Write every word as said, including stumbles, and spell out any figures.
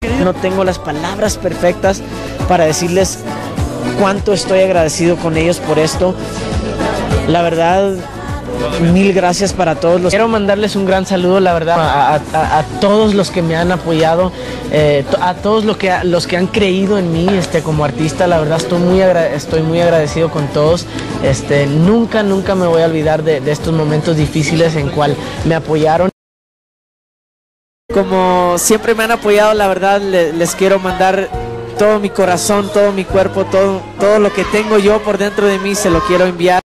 No tengo las palabras perfectas para decirles cuánto estoy agradecido con ellos por esto. La verdad, mil gracias para todos los... Quiero mandarles un gran saludo, la verdad, a, a, a todos los que me han apoyado, eh, a todos los que, los que han creído en mí este, como artista. La verdad, estoy muy, estoy muy agradecido con todos. Este, nunca, nunca me voy a olvidar de, de estos momentos difíciles en cual me apoyaron. Como siempre me han apoyado, la verdad, les, les quiero mandar todo mi corazón, todo mi cuerpo, todo, todo lo que tengo yo por dentro de mí, se lo quiero enviar.